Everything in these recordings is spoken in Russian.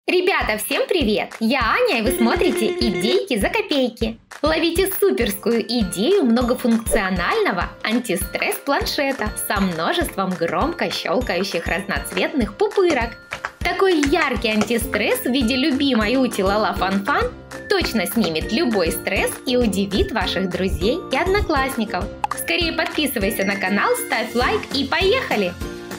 Ребята, всем привет! Я Аня, и вы смотрите «Идейки за копейки». Ловите суперскую идею многофункционального антистресс-планшета со множеством громко щелкающих разноцветных пупырок. Такой яркий антистресс в виде любимой Ути Лала Фан-Фан точно снимет любой стресс и удивит ваших друзей и одноклассников. Скорее подписывайся на канал, ставь лайк и поехали!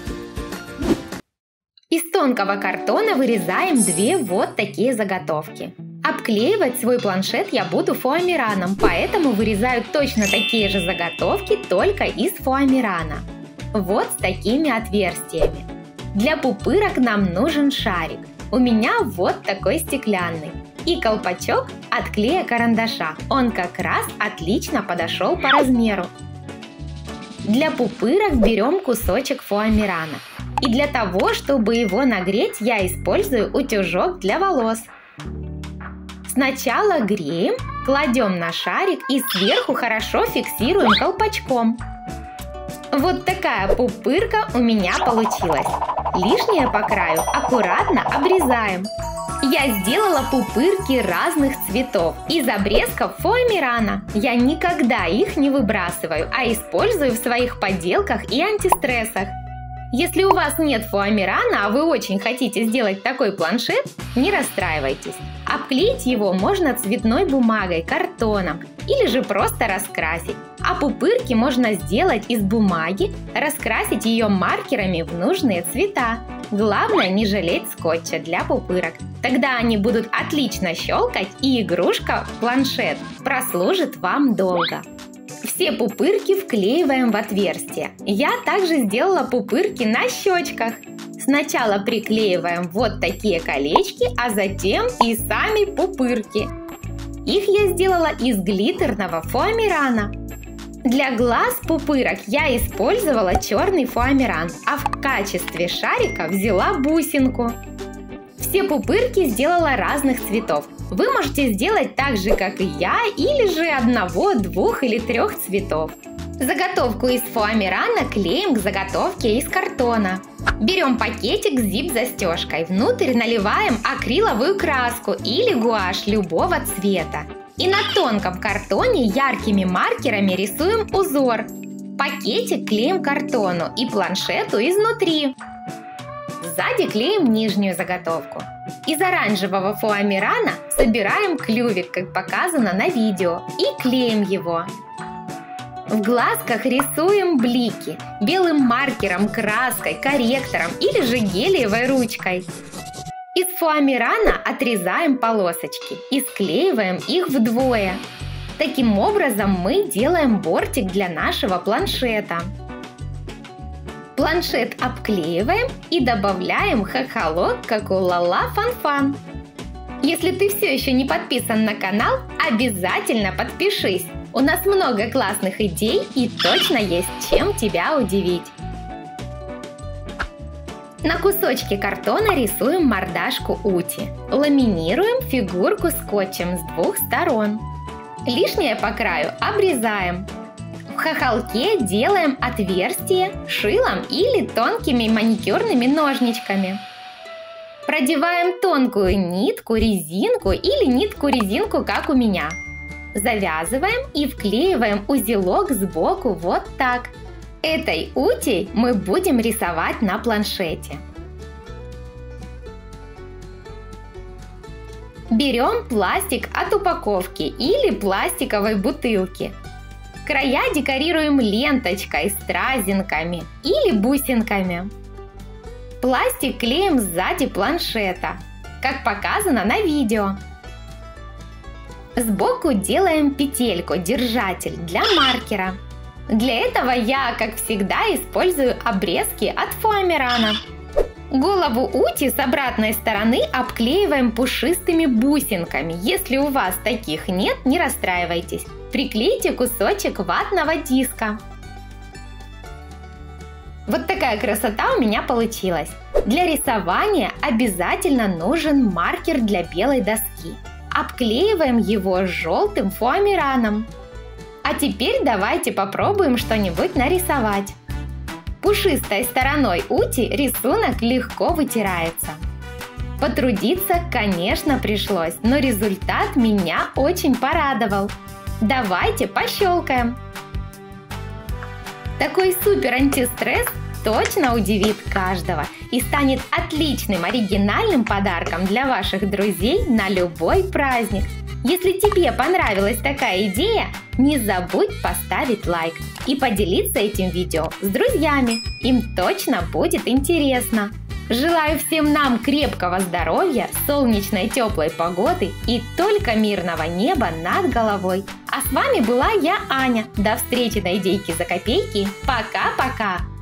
Из тонкого картона вырезаем две вот такие заготовки. Обклеивать свой планшет я буду фоамираном, поэтому вырезаю точно такие же заготовки, только из фоамирана. Вот с такими отверстиями. Для пупырок нам нужен шарик. У меня вот такой стеклянный. И колпачок от клея-карандаша. Он как раз отлично подошел по размеру. Для пупырок берем кусочек фоамирана. И для того, чтобы его нагреть, я использую утюжок для волос. Сначала греем, кладем на шарик и сверху хорошо фиксируем колпачком. Вот такая пупырка у меня получилась. Лишнее по краю аккуратно обрезаем. Я сделала пупырки разных цветов из обрезков фоамирана. Я никогда их не выбрасываю, а использую в своих поделках и антистрессах. Если у вас нет фоамирана, а вы очень хотите сделать такой планшет, не расстраивайтесь. Обклеить его можно цветной бумагой, картоном или же просто раскрасить. А пупырки можно сделать из бумаги, раскрасить ее маркерами в нужные цвета. Главное не жалеть скотча для пупырок. Тогда они будут отлично щелкать, и игрушка планшет прослужит вам долго. Все пупырки вклеиваем в отверстие. Я также сделала пупырки на щечках. Сначала приклеиваем вот такие колечки, а затем и сами пупырки. Их я сделала из глиттерного фоамирана. Для глаз пупырок я использовала черный фоамиран, а в качестве шарика взяла бусинку. Все пупырки сделала разных цветов. Вы можете сделать так же, как и я, или же одного, двух или трех цветов. Заготовку из фоамирана клеим к заготовке из картона. Берем пакетик с зип-застежкой. Внутрь наливаем акриловую краску или гуашь любого цвета. И на тонком картоне яркими маркерами рисуем узор. Пакетик клеим к картону и планшету изнутри. Сзади клеим нижнюю заготовку. Из оранжевого фоамирана собираем клювик, как показано на видео, и клеим его. В глазках рисуем блики белым маркером, краской, корректором или же гелиевой ручкой. Из фоамирана отрезаем полосочки и склеиваем их вдвое. Таким образом мы делаем бортик для нашего планшета. Планшет обклеиваем и добавляем хохолок, как у Лала Фан-Фан. Если ты все еще не подписан на канал, обязательно подпишись. У нас много классных идей и точно есть чем тебя удивить. На кусочке картона рисуем мордашку Ути. Ламинируем фигурку скотчем с двух сторон. Лишнее по краю обрезаем. В хохолке делаем отверстие шилом или тонкими маникюрными ножничками. Продеваем тонкую нитку, резинку или нитку-резинку, как у меня. Завязываем и вклеиваем узелок сбоку вот так. Этой Ути мы будем рисовать на планшете. Берем пластик от упаковки или пластиковой бутылки. Края декорируем ленточкой, стразинками или бусинками. Пластик клеим сзади планшета, как показано на видео. Сбоку делаем петельку, держатель для маркера. Для этого я, как всегда, использую обрезки от фоамирана. Голову Ути с обратной стороны обклеиваем пушистыми бусинками. Если у вас таких нет, не расстраивайтесь. Приклейте кусочек ватного диска. Вот такая красота у меня получилась. Для рисования обязательно нужен маркер для белой доски. Обклеиваем его желтым фоамираном. А теперь давайте попробуем что-нибудь нарисовать. Пушистой стороной Ути рисунок легко вытирается. Потрудиться, конечно, пришлось, но результат меня очень порадовал. Давайте пощелкаем. Такой супер антистресс точно удивит каждого и станет отличным оригинальным подарком для ваших друзей на любой праздник. Если тебе понравилась такая идея, не забудь поставить лайк и поделиться этим видео с друзьями. Им точно будет интересно. Желаю всем нам крепкого здоровья, солнечной теплой погоды и только мирного неба над головой. А с вами была я, Аня. До встречи на Идейки за копейки. Пока-пока!